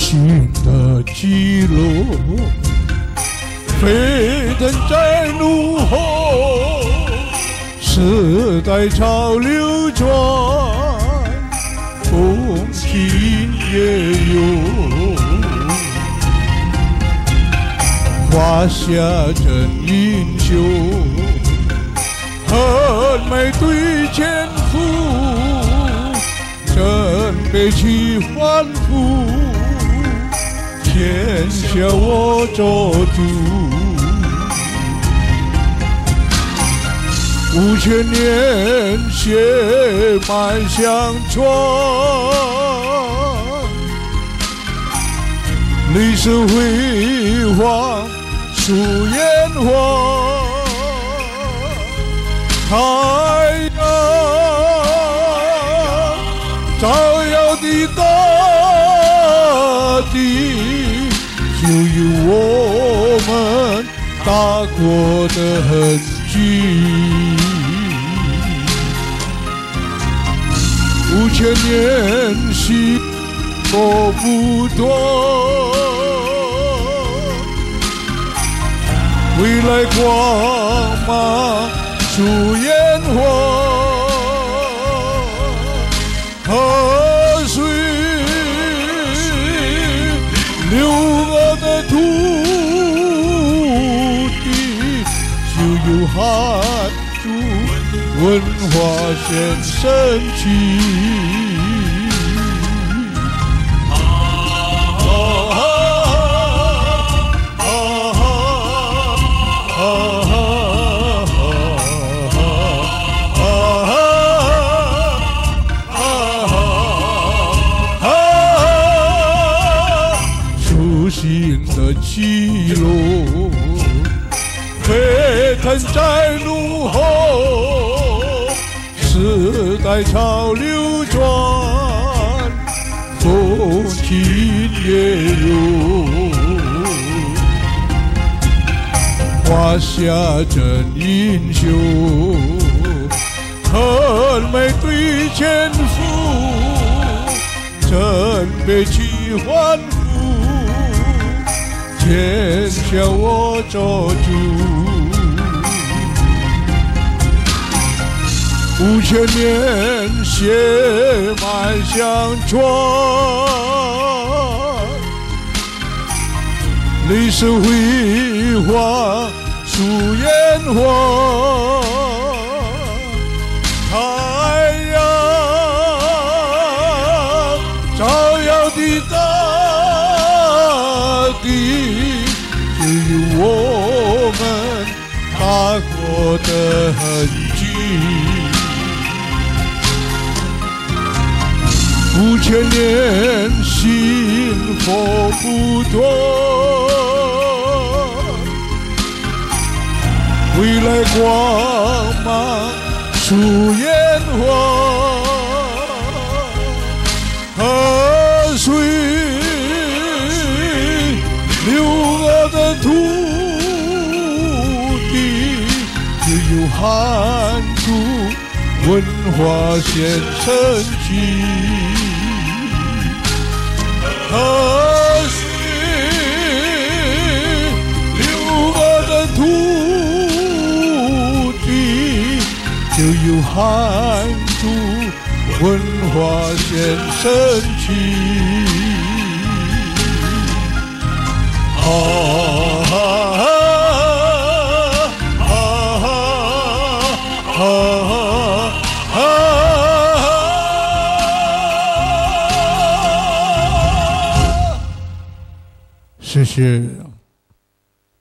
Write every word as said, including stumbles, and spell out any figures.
心的记录，沸腾在怒吼，时代潮流转，风起也有，华夏真英雄，恨美对前夫，真悲戚欢呼，天下我做主。五千年血脉相传，历史辉煌数炎黄，太阳照耀的大地，就有我们大国的痕迹。五千年薪火不断，未来光芒出炎黄，河水流过的土地，就有汉族文化现升起。心的记录，沸腾在怒吼，时代潮流转，风起也有，华夏真英雄，恨美对前夫，真悲戚欢呼，天下我做主。五千年血脉相传，历史辉煌数炎黄，太阳照耀的大地，就有我们大国的痕迹。五千年薪火不断，未来光芒出炎黄，河水流过的土地，就有汉族文化现升起。河水流过的土地，就有汉族文化现升起。啊啊啊啊啊！谢谢。